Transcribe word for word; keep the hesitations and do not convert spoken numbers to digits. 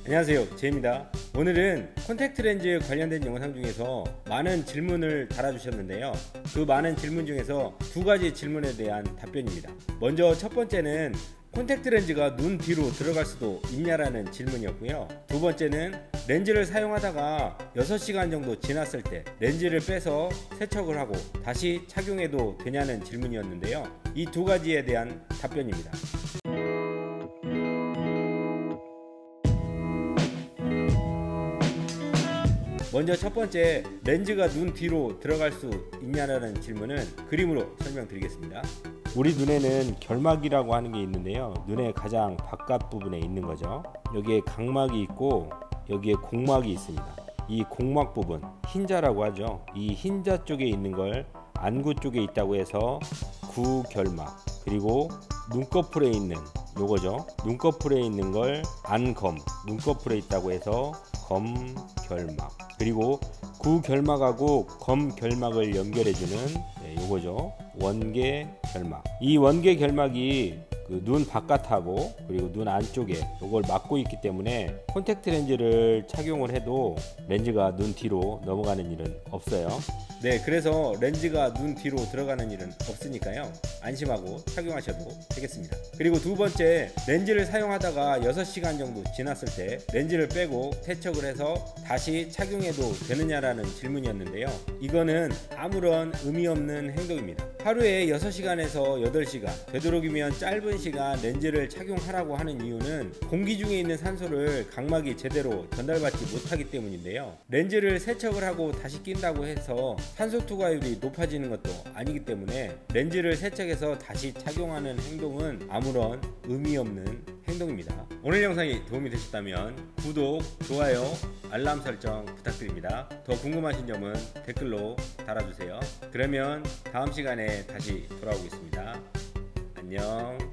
안녕하세요, 제이입니다. 오늘은 콘택트 렌즈 관련된 영상 중에서 많은 질문을 달아주셨는데요. 그 많은 질문 중에서 두 가지 질문에 대한 답변입니다. 먼저 첫 번째는 콘택트 렌즈가 눈 뒤로 들어갈 수도 있냐라는 질문이었고요. 두 번째는 렌즈를 사용하다가 여섯 시간 정도 지났을 때 렌즈를 빼서 세척을 하고 다시 착용해도 되냐는 질문이었는데요. 이 두 가지에 대한 답변입니다. 먼저 첫 번째, 렌즈가 눈 뒤로 들어갈 수 있냐라는 질문은 그림으로 설명드리겠습니다. 우리 눈에는 결막이라고 하는 게 있는데요. 눈의 가장 바깥 부분에 있는 거죠. 여기에 각막이 있고 여기에 공막이 있습니다. 이 공막 부분, 흰자라고 하죠. 이 흰자 쪽에 있는 걸 안구 쪽에 있다고 해서 구결막, 그리고 눈꺼풀에 있는 요거죠. 눈꺼풀에 있는 걸 안검, 눈꺼풀에 있다고 해서 검결막, 그리고 구결막하고 검결막을 연결해주는 네, 요거죠. 원계결막. 이 원계결막이 그 눈 바깥하고 그리고 눈 안쪽에 요걸 막고 있기 때문에 콘택트 렌즈를 착용을 해도 렌즈가 눈 뒤로 넘어가는 일은 없어요. 네, 그래서 렌즈가 눈 뒤로 들어가는 일은 없으니까요, 안심하고 착용하셔도 되겠습니다. 그리고 두 번째, 렌즈를 사용하다가 여섯 시간 정도 지났을 때 렌즈를 빼고 세척을 해서 다시 착용해도 되느냐라는 질문이었는데요. 이거는 아무런 의미 없는 행동입니다. 하루에 여섯 시간에서 여덟 시간, 되도록이면 짧은 시간 렌즈를 착용하라고 하는 이유는 공기 중에 있는 산소를 각막이 제대로 전달받지 못하기 때문인데요. 렌즈를 세척을 하고 다시 낀다고 해서 산소 투과율이 높아지는 것도 아니기 때문에 렌즈를 세척해서 다시 착용하는 행동은 아무런 의미 없는 행동입니다. 오늘 영상이 도움이 되셨다면 구독, 좋아요, 알람 설정 부탁드립니다. 더 궁금하신 점은 댓글로 달아주세요. 그러면 다음 시간에 다시 돌아오겠습니다. 안녕.